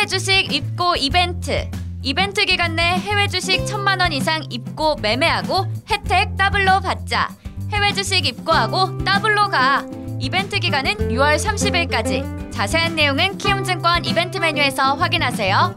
해외 주식 입고 이벤트. 이벤트 기간 내 해외 주식 1,000만 원 이상 입고 매매하고 혜택 더블로 받자. 해외 주식 입고하고 더블로 가. 이벤트 기간은 6월 30일까지. 자세한 내용은 키움증권 이벤트 메뉴에서 확인하세요.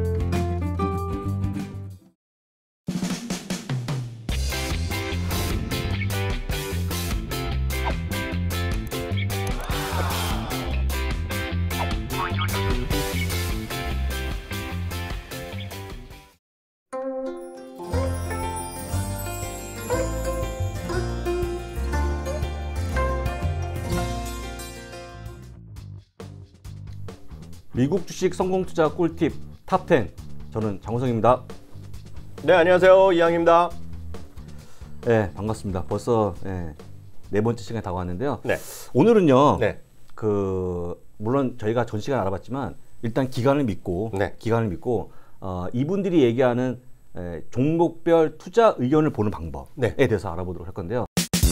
미국 주식 성공 투자 꿀팁 탑10. 저는 장호성입니다. 네, 안녕하세요. 이양입니다. 네, 반갑습니다. 벌써 네 번째 시간이 다가왔는데요. 네. 오늘은요. 네. 물론 저희가 전 시간 알아봤지만 일단 기간을 믿고 네. 이분들이 얘기하는 종목별 투자 의견을 보는 방법에 네. 대해서 알아보도록 할 건데요.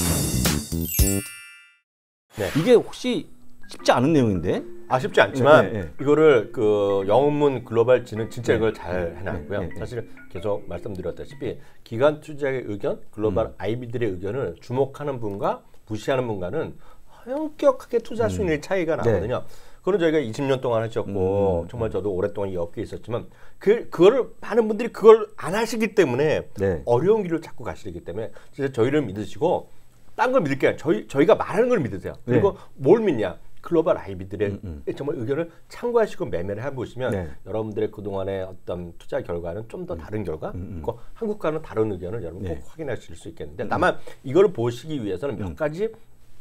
네. 이게 혹시 쉽지 않은 내용인데? 쉽지 않지만 네. 이거를 영문 글로벌 지는 진짜 이걸 잘 해놨고요. 네. 사실 계속 말씀드렸다시피 기관 투자의 의견, 글로벌 IB들의 의견을 주목하는 분과 무시하는 분과는 현격하게 투자 수익률 차이가 나거든요. 그건 저희가 20년 동안 하셨고 정말 저도 오랫동안 이 업계에 있었지만 그거를 많은 분들이 그걸 안 하시기 때문에 어려운 길을 자꾸 가시기 때문에 진짜 저희를 믿으시고 딴 걸 믿을 게 아니라 저희가 말하는 걸 믿으세요. 그리고 뭘 믿냐? 글로벌 IB들의 정말 의견을 참고하시고 매매를 해보시면 여러분들의 그동안의 어떤 투자 결과는 좀 더 다른 결과, 그리고 한국과는 다른 의견을 여러분 꼭 확인하실 수 있겠는데 다만 이걸 보시기 위해서는 몇 가지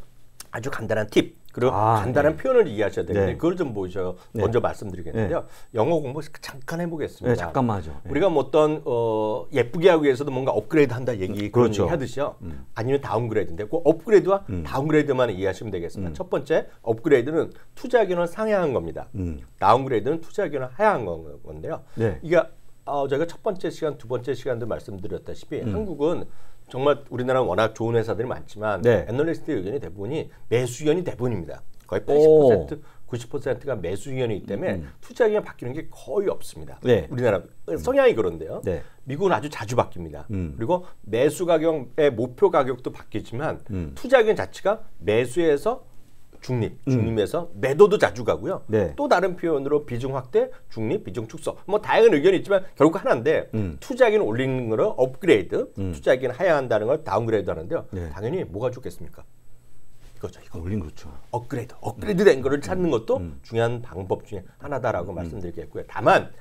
아주 간단한 팁 그리고 간단한 표현을 이해하셔야 되는데 그걸 좀 보셔 먼저 말씀드리겠는데요. 영어 공부 잠깐 해보겠습니다. 네, 잠깐만 하죠. 우리가 뭐 어떤 예쁘게 하기 위해서도 뭔가 업그레이드 한다 얘기 그런 그렇죠. 얘기 하듯이요. 아니면 다운그레이드인데 그 업그레이드와 다운그레이드만 이해하시면 되겠습니다. 첫 번째 업그레이드는 투자 의견을 상향한 겁니다. 다운그레이드는 투자 의견을 하향한 건데요. 이게 저희가 첫 번째 시간, 두 번째 시간도 말씀드렸다시피 한국은 정말 우리나라는 워낙 좋은 회사들이 많지만 애널리스트의 의견이 대부분이 매수 의견이 대부분입니다. 거의 80%, 90%가 매수 의견이기 때문에 투자 의견이 바뀌는 게 거의 없습니다. 우리나라 성향이 그런데요. 미국은 아주 자주 바뀝니다. 그리고 매수 가격의 목표 가격도 바뀌지만 투자 의견 자체가 매수에서 중립에서 매도도 자주 가고요. 또 다른 표현으로 비중 확대, 중립, 비중 축소. 뭐 다양한 의견이 있지만 결국 하나인데 투자 의견 올리는 거를 업그레이드, 투자 의견 하향한다는 걸 다운그레이드 하는데요. 당연히 뭐가 좋겠습니까? 이거죠. 이거 올린 거죠. 업그레이드 된 거를 찾는 것도 중요한 방법 중에 하나다라고 말씀드리겠고요. 다만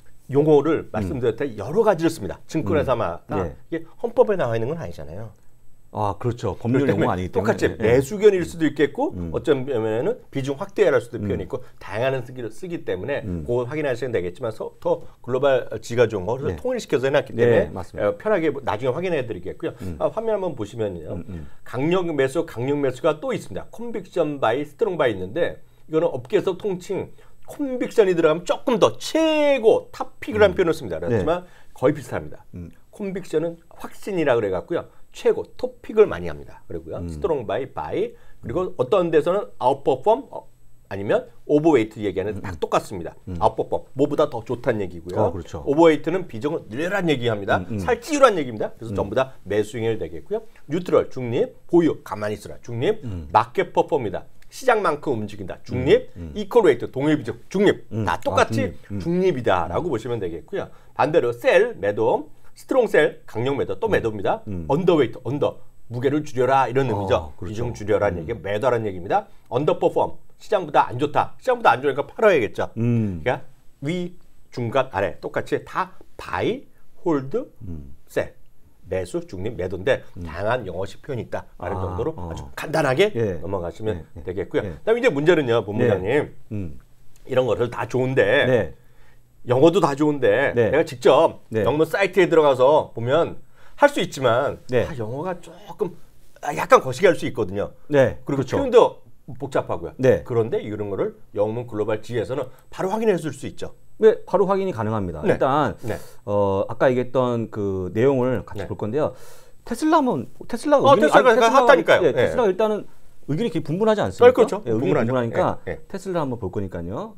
용어를 말씀드렸다 여러 가지를 씁니다. 증권회사마다 이게 헌법에 나와 있는 건 아니잖아요. 그렇죠. 법률 용어 아니기 때문에 똑같이 매수 의견일 수도 있겠고 어쩌면은 비중 확대할 수도 표현이 있고 다양한 쓰기 때문에 그거 확인하시면 되겠지만 더 글로벌 지가 좋은 거를 통일시켜서 해놨기 때문에 편하게 나중에 확인해드리겠고요. 화면 한번 보시면요. 강력 매수가 또 있습니다. 컨빅션 바이, 스트롱 바이 있는데 이거는 업계에서 통칭 컨빅션이 들어가면 조금 더 최고 탑픽이라는 표현을 씁니다. 그렇지만 거의 비슷합니다. 컨빅션은 확신이라 그래갖고요. 최고 톱픽을 많이 합니다. 그리고요. 스트롱 바이 그리고 어떤 데서는 아웃퍼폼 아니면 오버웨이트 얘기하는 다 똑같습니다. 아웃퍼폼 뭐보다 더 좋다는 얘기고요. 그렇죠. 오버웨이트는 비중을 늘려란 얘기합니다. 살찌우란 얘기입니다. 그래서 전부 다 매수잉을 되겠고요. 뉴트럴 중립, 보유 가만히 있으라 중립, 마켓 퍼폼이다. 시장만큼 움직인다. 중립, 이퀄레이트 동일 비중 중립 다 똑같이 중립이다라고 보시면 되겠고요. 반대로 셀 매도 스트롱 셀, 강력 매도, 또 매도입니다. 언더웨이트, 무게를 줄여라 이런 의미죠. 비중 줄여라는 얘기, 매도라는 얘기입니다. 언더퍼폼, 시장보다 안 좋다. 시장보다 안 좋으니까 팔아야겠죠. 그러니까 위, 중간, 아래 똑같이 다 바이, 홀드, 셀, 매수, 중립, 매도인데 다양한 영어식 표현이 있다. 라는 정도로 아주 간단하게 넘어가시면 되겠고요. 그다음에 이제 문제는요, 본부장님. 이런 것들 다 좋은데 영어도 다 좋은데 내가 직접 영문 사이트에 들어가서 보면 할 수 있지만 영어가 조금 약간 거시기 할 수 있거든요. 그리고 그렇죠. 표현도 복잡하고요. 그런데 이런 거를 영문 글로벌 지에서는 바로 확인해 줄 수 있죠. 바로 확인이 가능합니다. 일단 아까 얘기했던 그 내용을 같이 볼 건데요. 테슬라가 핫하니까요. 테슬라가 일단은 의견이 굉장히 분분하지 않습니까? 그렇죠. 예, 의견이 분분하죠. 분분하니까 예, 예. 테슬라 한번 볼 거니까요.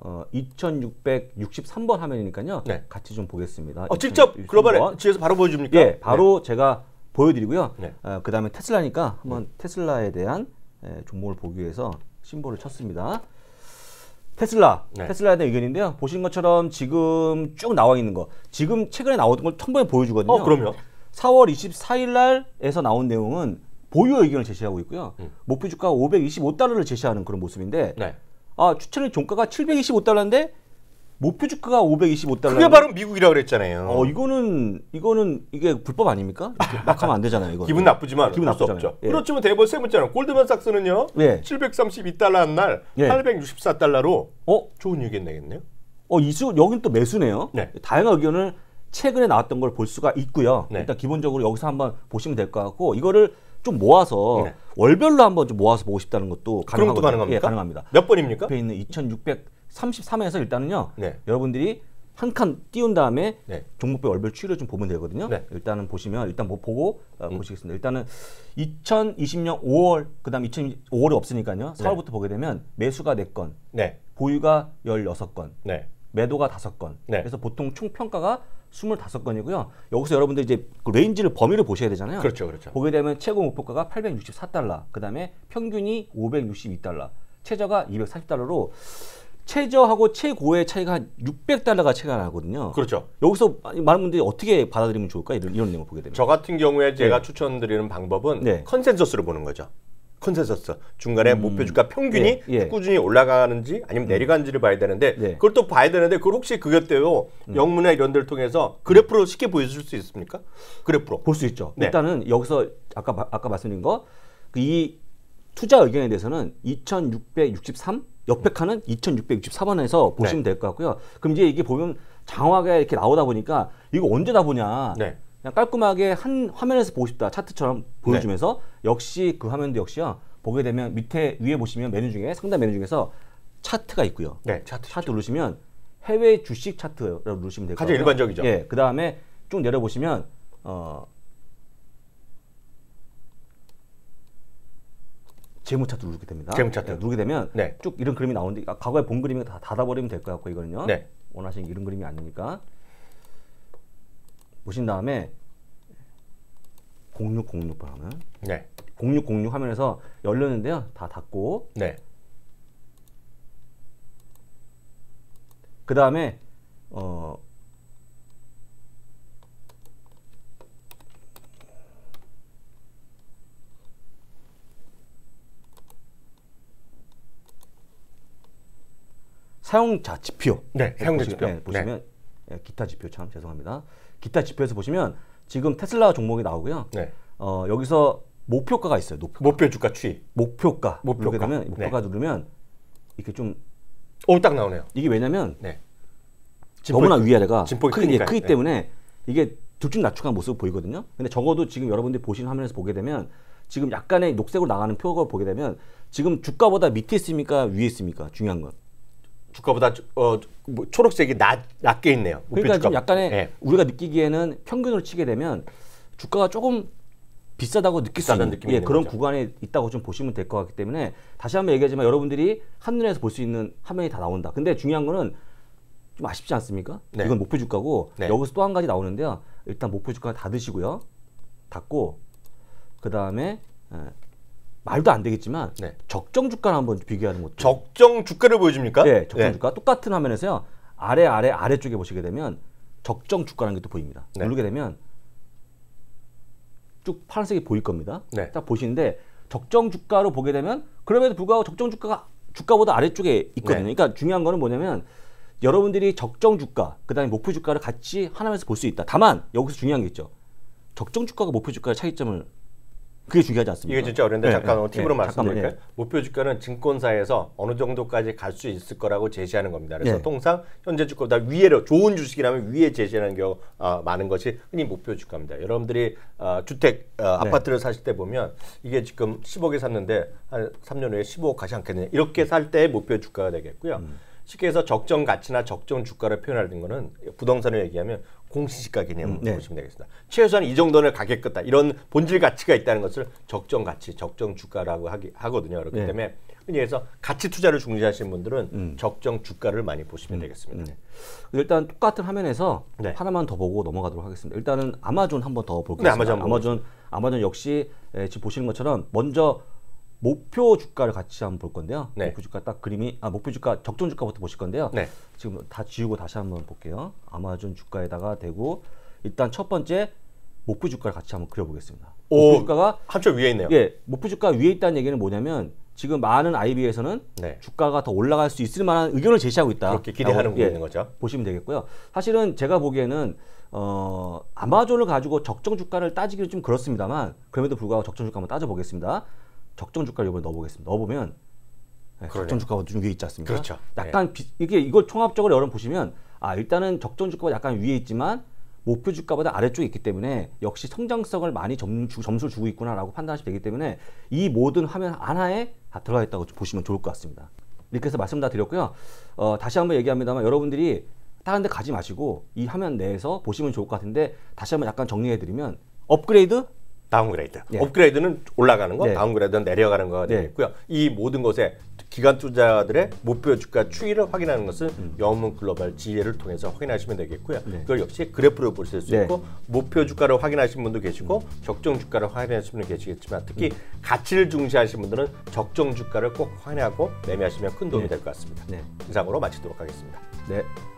2663번 화면이니까요. 네. 같이 좀 보겠습니다. 직접 2663번. 글로벌 엣지에서 바로 보여줍니까? 예, 바로 제가 보여드리고요. 네. 그다음에 테슬라니까 한번 테슬라에 대한 종목을 보기 위해서 심볼을 쳤습니다. 네. 테슬라에 대한 의견인데요. 보신 것처럼 지금 쭉 나와 있는 거, 지금 최근에 나오던 걸 한 번에 보여주거든요. 그럼요. 4월 24일 날에서 나온 내용은 보유 의견을 제시하고 있고요. 목표 주가 525달러를 제시하는 그런 모습인데, 네. 추천의 종가가 725달러인데 목표 주가가 525달러. 그게 바로 미국이라고 그랬잖아요. 이거는 이게 불법 아닙니까? 이렇게 막 하면 안 되잖아요. 이거. 기분 나쁘지만 기분 할 수 나쁘잖아요. 없죠. 예. 그렇지만 대부분 세 번째는 골드만삭스는요. 예. 732달러 한 날 예. 864달러로 어? 좋은 의견 내겠네요. 이수 여긴 또 매수네요. 네. 다양한 의견을 최근에 나왔던 걸 볼 수가 있고요. 네. 일단 기본적으로 여기서 한번 보시면 될 것 같고, 이거를 좀 모아서 네. 월별로 한번 좀 모아서 보고 싶다는 것도 그런 것도 가능하거든요. 가능합니까? 예, 가능합니다. 몇 번입니까? 옆에 있는 2633에서 일단은요. 네. 여러분들이 한 칸 띄운 다음에 네. 종목별 월별 추이를 좀 보면 되거든요. 네. 일단은 보시면 일단 뭐 보고 보시겠습니다. 일단은 2020년 5월 그다음 2005월이 없으니까요. 4월부터 보게 되면 매수가 4건, 네. 보유가 16건, 네. 매도가 5건. 네. 그래서 보통 총 평가가 25건이고요. 여기서 여러분들 이제 그 레인지를 범위를 보셔야 되잖아요. 그렇죠. 그렇죠. 보게 되면 최고 목표가가 864달러, 그다음에 평균이 562달러, 최저가 240달러로 최저하고 최고의 차이가 한 600달러가 차이가 나거든요. 그렇죠. 여기서 많은 분들이 어떻게 받아들이면 좋을까? 이런 내용을 보게 되면. 저 같은 경우에 제가 네. 추천드리는 방법은 네. 컨센서스로 보는 거죠. 컨센서스. 중간에 목표 주가 평균이 예. 꾸준히 올라가는지 아니면 내려가는지를 봐야 되는데 네. 그걸 또 봐야 되는데 그걸 혹시 그것대로 영문이나 이런 데를 통해서 그래프로 쉽게 보여줄 수 있습니까? 그래프로. 볼 수 있죠. 네. 일단은 여기서 아까 말씀드린 거, 이 투자 의견에 대해서는 2663, 옆에 칸은 2664번에서 보시면 될 것 같고요. 그럼 이제 이게 보면 장황하게 이렇게 나오다 보니까 이거 언제 다 보냐. 네. 그냥 깔끔하게 한 화면에서 보고 싶다. 차트처럼 보여주면서 역시 그 화면도 역시요. 보게 되면 밑에 위에 보시면 메뉴 중에 상단 메뉴 중에서 차트가 있고요. 네, 차트. 차트 누르시면 해외 주식 차트를 누르시면 될 것 같아요. 가장 일반적이죠. 예. 그다음에 쭉 내려 보시면 재무 차트 누르게 됩니다. 재무 차트. 예, 누르게 되면 네. 쭉 이런 그림이 나오는데 과거에 본 그림이 다 닫아버리면 될 것 같고 이거는요. 네. 원하시는 이런 그림이 아니니까 보신 다음에 0606번 하면 네. 0606 화면에서 열렸는데요. 다 닫고 네. 그 다음에 사용자 지표. 네, 사용자 지표. 보시면 예, 기타 지표 참 죄송합니다. 기타 지표에서 보시면 지금 테슬라 종목이 나오고요. 네. 여기서 목표가가 있어요. 목표 주가 추이. 목표가. 목표가. 누르게 되면 목표가 누르면 이렇게 좀 오, 딱 나오네요. 이게 왜냐면 네. 너무나 위아래가 진폭이 크기 크니까요. 네. 때문에 이게 들쭉날쭉한 모습을 보이거든요. 근데 적어도 지금 여러분들이 보시는 화면에서 보게 되면 지금 약간의 녹색으로 나가는 표가 보게 되면 지금 주가보다 밑에 있습니까? 위에 있습니까? 중요한 건. 주가보다 뭐 초록색이 낮게 있네요. 목표 그러니까 좀 주가. 약간의 네. 우리가 느끼기에는 평균으로 치게 되면 주가가 조금 비싸다고 느낄 수 비싸다는 있는 느낌이 있는 그런 거죠. 구간에 있다고 좀 보시면 될 것 같기 때문에 다시 한번 얘기하지만 여러분들이 한눈에서 볼 수 있는 화면이 다 나온다. 근데 중요한 거는 좀 아쉽지 않습니까? 네. 이건 목표 주가고 네. 여기서 또 한 가지 나오는데요. 일단 목표 주가 닫으시고요. 닫고 그 다음에 말도 안 되겠지만 네. 적정 주가를 한번 비교하는 것도. 적정 주가를 보여줍니까? 네, 적정 주가 똑같은 화면에서요. 아래쪽에 보시게 되면 적정 주가라는 게 또 보입니다. 네. 누르게 되면 쭉 파란색이 보일 겁니다. 네. 딱 보시는데 적정 주가로 보게 되면 그럼에도 불구하고 적정 주가가 주가보다 아래쪽에 있거든요. 네. 그러니까 중요한 거는 뭐냐면 여러분들이 적정 주가, 그다음에 목표 주가를 같이 하나면서 볼 수 있다. 다만 여기서 중요한 게 있죠. 적정 주가가 목표 주가의 차이점을 그게 중요하지 않습니까? 이게 진짜 어려운데 잠깐 팁으로 말씀드릴까요? 잠깐만요. 목표 주가는 증권사에서 어느 정도까지 갈 수 있을 거라고 제시하는 겁니다. 그래서 네. 통상 현재 주가보다 위에로 좋은 주식이라면 위에 제시하는 경우 많은 것이 흔히 목표 주가입니다. 여러분들이 주택 아파트를 사실 때 보면 이게 지금 10억에 샀는데 한 3년 후에 15억 가지 않겠느냐 이렇게 살 때 목표 주가가 되겠고요. 쉽게 해서 적정 가치나 적정 주가를 표현하는 거는 부동산을 얘기하면 공시지가 개념으로 네. 보시면 되겠습니다. 최소한 이 정도는 가겠다. 이런 본질 가치가 있다는 것을 적정 가치, 적정 주가라고 하거든요. 그렇기 네. 때문에 흔히 해서 가치 투자를 중시하시는 분들은 적정 주가를 많이 보시면 되겠습니다. 일단 똑같은 화면에서 네. 하나만 더 보고 넘어가도록 하겠습니다. 일단은 아마존 한번 더 네, 보겠습니다. 아마존 아마존 역시 지금 보시는 것처럼 먼저 목표 주가를 같이 한번 볼 건데요. 네. 목표 주가 딱 그림이 목표 주가 적정 주가부터 보실 건데요. 네. 지금 다 지우고 다시 한번 볼게요. 아마존 주가에다가 대고 일단 첫 번째 목표 주가를 같이 한번 그려보겠습니다. 목표 주가가 한쪽 위에 있네요. 예, 목표 주가 위에 있다는 얘기는 뭐냐면 지금 많은 IB에서는 네. 주가가 더 올라갈 수 있을 만한 의견을 제시하고 있다. 그렇게 기대하는 예, 부분인 거죠. 보시면 되겠고요. 사실은 제가 보기에는 아마존을 가지고 적정 주가를 따지기는 좀 그렇습니다만 그럼에도 불구하고 적정 주가 한번 따져보겠습니다. 적정 주가를 이번에 넣어보겠습니다. 넣어보면 적정 주가가 좀 위에 있지 않습니까? 그렇죠. 약간 이걸 종합적으로 여러분 보시면 일단은 적정 주가가 약간 위에 있지만 목표 주가보다 아래쪽에 있기 때문에 역시 성장성을 많이 점수를 주고 있구나라고 판단하시면 되기 때문에 이 모든 화면 하나에 다 들어가 있다고 보시면 좋을 것 같습니다. 이렇게 해서 말씀 다 드렸고요. 다시 한번 얘기합니다만 여러분들이 다른 데 가지 마시고 이 화면 내에서 보시면 좋을 것 같은데 다시 한번 약간 정리해드리면 업그레이드, 다운그레이드. 네. 업그레이드는 올라가는 거, 네. 다운그레이드는 내려가는 거가 네. 되겠고요. 이 모든 것에 기관 투자들의 목표 주가 추이를 확인하는 것은 영문 글로벌 지혜를 통해서 확인하시면 되겠고요. 네. 그걸 역시 그래프로 보실 수 네. 있고 목표 주가를 확인하시는 분도 계시고 적정 주가를 확인하시는 분도 계시겠지만 특히 가치를 중시하시는 분들은 적정 주가를 꼭 확인하고 매매하시면 큰 도움이 네. 될 것 같습니다. 네. 이상으로 마치도록 하겠습니다. 네.